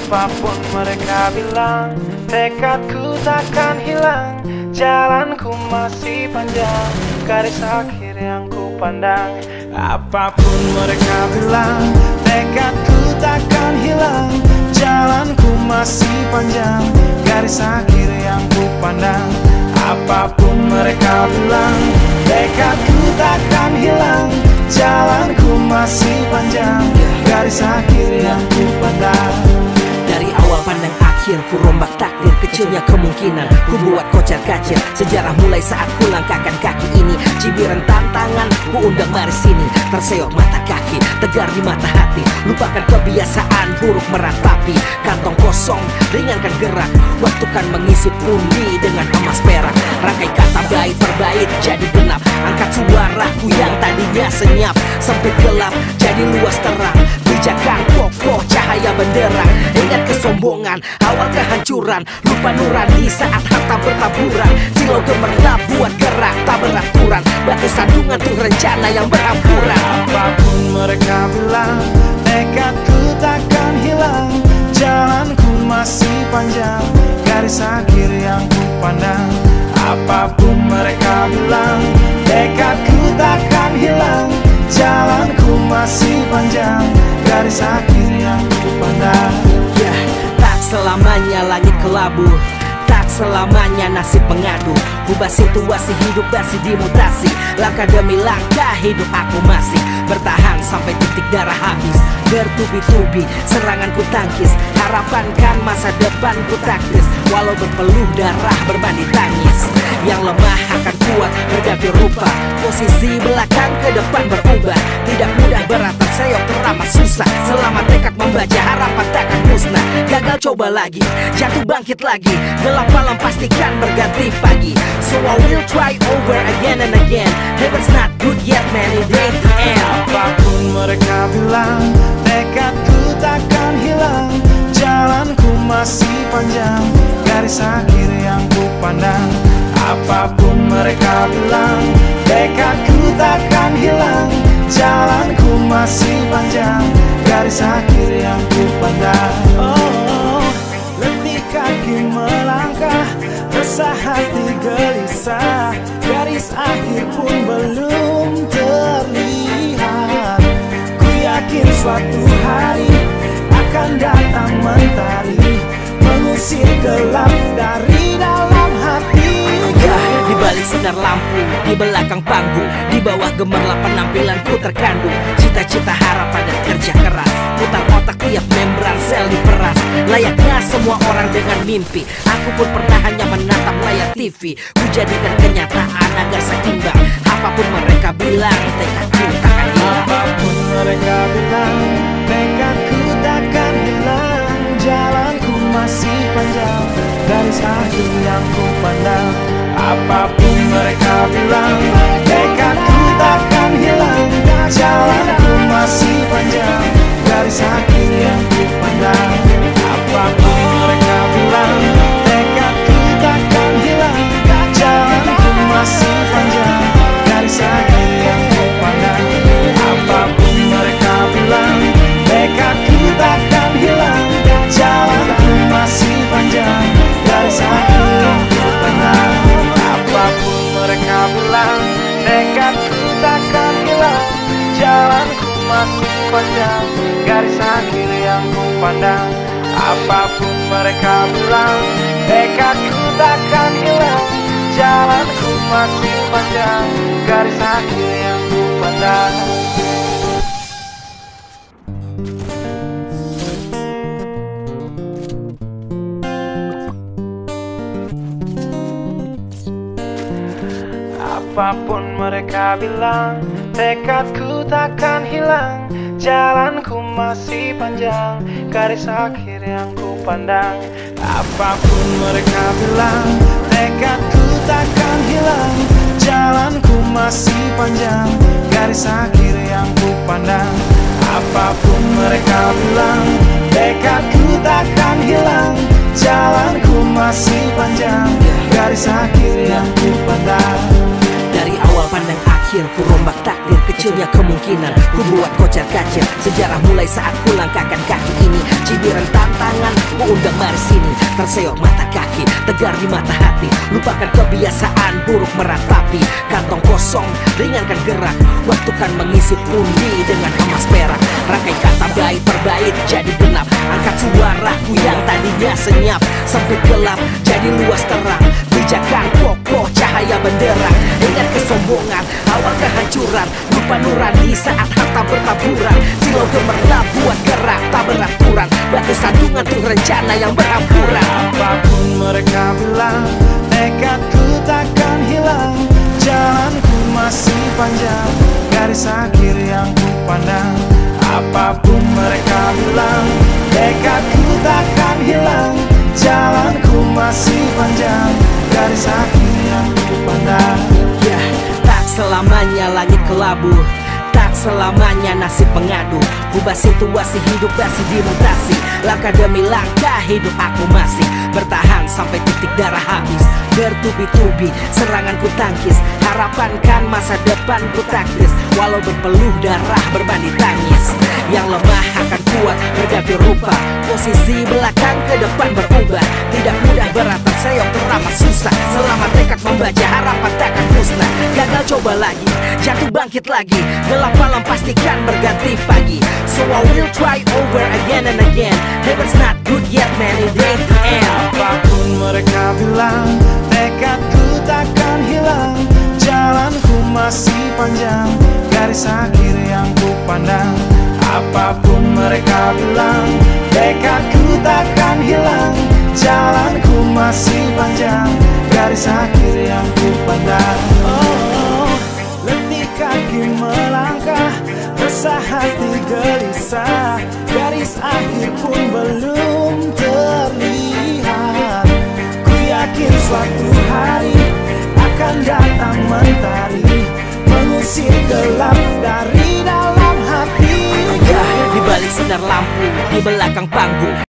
Apapun mereka bilang, tekadku takkan hilang. Jalanku masih panjang, garis akhir yang ku pandang. Apapun mereka bilang, tekadku takkan hilang. Jalanku masih panjang, garis akhir yang ku pandang. Apapun mereka bilang, tekadku takkan hilang. Jalanku masih panjang, garis akhir yang ku pandang. Dari awal pandang akhir, ku rombak takdir. Kecilnya kemungkinan, ku buat kocar kacir. Sejarah mulai saat ku langkahkan kaki ini. Cibiran tantangan, ku undang mari sini. Terseok mata kaki, tegar di mata hati. Lupakan kebiasaan buruk meratapi. Kantong kosong, ringankan gerak. Waktu kan mengisi pundi dengan emas perak. Rangkai kata bait per bait jadi genap. Angkat suaraku yang tadinya senyap. Sempit gelap, jadi luas terang. Pijakan kokoh, cahaya benderang. Ingat kesombongan, awal kehancuran. Lupa nurani saat harta bertaburan. Silau gemerlap buat gerak tak beraturan. Batu sandungan tuh rencana yang berhampuran. Apapun mereka bilang, tekadku takkan hilang. Jalanku masih panjang, garis akhir yang ku pandang. Apapun mereka bilang, tekadku takkan hilang. Jalanku masih panjang, garis akhir yang ku pandang. Ya, tak selamanya langit kelabu, tak selamanya nasib mengadu. Ubah situasi hidup masih dimutasi. Langkah demi langkah hidup aku masih bertahan sampai titik darah habis. Bertubi-tubi serangan ku tangkis. Harapan kan masa depan ku taktis. Walau berpeluh darah berbanding tangis. Yang lemah akan kuat berganti rupa. Posisi belakang ke depan berubah. Tidak mudah berat terseok teramat susah. Selama tekad membaca harapan takkan musnah. Gagal coba lagi, jatuh bangkit lagi. Gelap malam pastikan berganti pagi. So I will try over again and again. Heaven's not good yet man, it ain't the end. Apapun mereka bilang, tekadku takkan hilang. Jalanku masih panjang, garis akhir yang ku pandang. Apapun mereka bilang, tekadku takkan hilang. Jalanku masih panjang, garis akhir yang ku pandang. Oh, letih kaki melangkah, resah hati gelisah. Garis akhir pun belum terlihat. Ku yakin suatu hari akan datang mentari, mengusir gelap dari dalam hati. Di balik sinar lampu, di belakang panggung, di bawah gemerlap penampilanku terkandung cita-cita, harapan dan kerja keras. Putar otak tiap membran sel diperas. Layaknya semua orang dengan mimpi, aku pun pernah hanya menatap layar TV. Ku jadikan kenyataan agar seimbang. Apapun mereka bilang, tekadku takkan hilang. Apapun mereka bilang, tekadku takkan hilang. Jalanku masih panjang, garis akhir yang ku pandang. Apapun mereka bilang, tekadku takkan hilang. Jalanku masih panjang, garis akhir yang ku pandang. Apapun mereka bilang, tekadku takkan hilang. Jalanku masih panjang, garis akhir yang ku pandang. Apapun mereka bilang, tekadku takkan hilang. Jalanku masih panjang, garis akhir yang ku pandang. Apapun mereka bilang, tekadku takkan hilang. Jalanku masih panjang, garis akhir yang ku pandang. Apapun mereka bilang, tekadku takkan hilang. Jalanku masih panjang, garis akhir yang ku pandang. Apapun mereka bilang, tekadku takkan hilang. Jalanku masih panjang, garis akhir yang ku pandang. Apapun mereka bilang, tekadku takkan hilang. Jalanku masih panjang, garis akhir yang ku pandang. Apapun mereka bilang, tekadku takkan hilang. Jalanku masih panjang, garis akhir yang ku pandang. Dari awal pandang akhir, ku rombak takdir. Kecilnya kemungkinan, ku buat kocar kacir. Sejarah mulai saat ku langkahkan kaki ini. Cibiran tantangan, Ku undang mari sini, terseok mata kaki, tegar di mata hati. Lupakan kebiasaan buruk meratapi. Kantong kosong, ringankan gerak. Waktu kan mengisi pundi dengan emas perak. Rangkai kata bait per bait jadi genap. Angkat suaraku yang tadinya senyap, sempit gelap jadi luas terang. Pijakan kokoh cahaya benderang. Ingat kesombongan, awal kehancuran. Lupa nurani saat harta bertaburan. Silau gemerlap buat gerak tak beraturan. Batu sandungan tuh rencana yang berampuran. Apapun mereka bilang, tekadku takkan hilang. Jalanku masih panjang, garis akhir yang ku pandang. Apapun mereka bilang, tekadku takkan hilang. Jalanku masih panjang, garis akhir yang ku pandang. Ya, tak selamanya langit kelabu, tak selamanya nasib pengadu. Ubah situasi hidup masih dimutasi. Langkah demi langkah hidup aku masih bertahan sampai titik darah habis. Bertubi-tubi serangan ku tangkis, harapan kan masa depan ku taktis. Walau berpeluh darah berbanding tangis, yang lemah akan kuat berganti rupa. Posisi belakang ke depan berubah. Tidak mudah beratap seyok teramat susah. Selama tekad membaca harapan takkan musnah. Gagal coba lagi, jatuh bangkit lagi. Gelap malam pastikan berganti pagi. So I will try over again and again. Heaven's not good yet man, it ain't the end. Apapun mereka bilang, tekadku takkan hilang. Jalanku masih panjang, garis akhir yang ku pandang. Apapun mereka bilang, tekadku takkan hilang. Jalanku masih panjang, garis akhir yang ku pandang. Oh, letih kaki melangkah, resah hati gelisah. Garis akhir pun belum terlihat. Ku yakin suatu hari akan datang mentari, mengusir gelap dari dalam hati. Ya, di balik sinar lampu, di belakang panggung.